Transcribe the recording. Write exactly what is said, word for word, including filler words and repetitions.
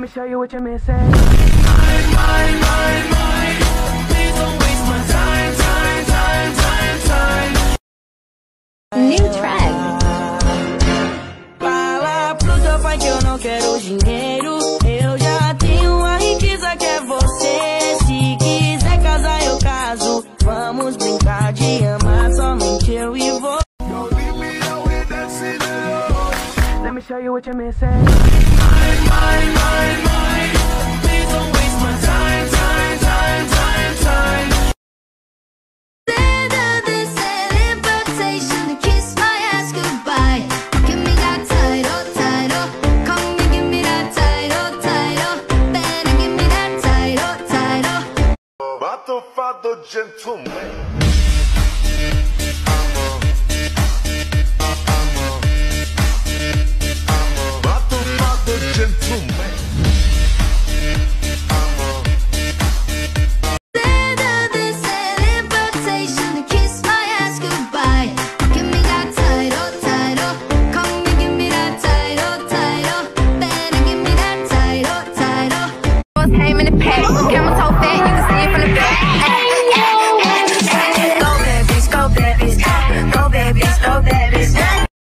show you what you're missing. Mine, mine, mine, mine. Please don't waste my time, time, time, time, time. New track. Fala pro teu pai que eu não quero dinheiro. Eu já tenho uma riqueza que é você. Se quiser casar eu caso. Vamos brincar de amar somente eu e você. Let me show you what you're missing. Mine, mine, mine, mine. Please don't waste my time, time, time, time, time. Better than celebration to kiss my ass goodbye. Give me that title, title. Come and give me that title, title. Better give me that title, title. Matofado gentleman. Better than celebration to kiss my ass goodbye. Give me that title, title. Come and give me that title, title. Better give me that title, title. Came in the pack, camera so fat, you can